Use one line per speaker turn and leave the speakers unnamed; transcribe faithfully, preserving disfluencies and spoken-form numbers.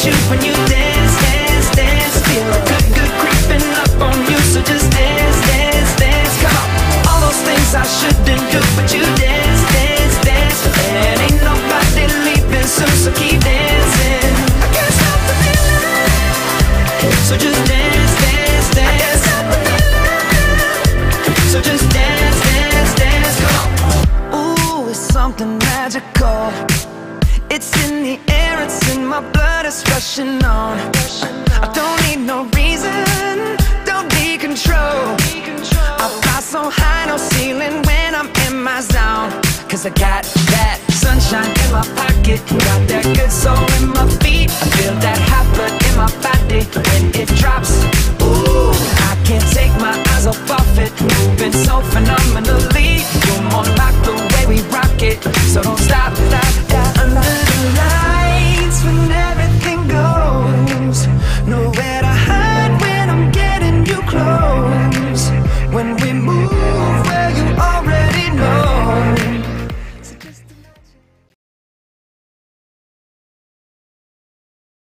you when you dance, dance, dance. Feel a good, good creeping up on you, so just dance, dance, dance. Come on, all those things I shouldn't do, but you dance, dance, dance. And ain't nobody leaving soon, so keep dancing. I can't stop the feeling, so just dance, dance, dance. I can't stop the feeling, so just dance, dance, dance. Come on. Ooh, it's something magical. It's in the air, it's in my blood, it's rushing on. I don't need no reason, don't need control. I fly so high, no ceiling when I'm in my zone. Cause I got that sunshine in my pocket, got that good soul in my feet. I feel that hot blood in my body when